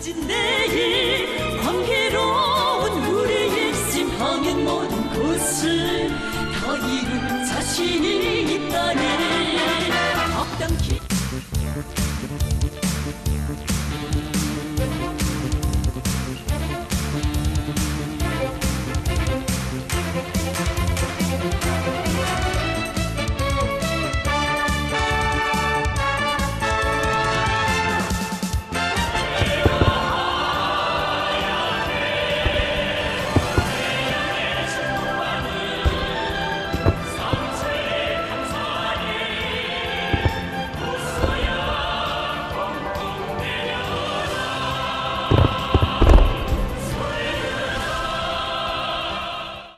멋진 내일 광기로운 우리의 심황의 모든 곳을 다 이룰 자신이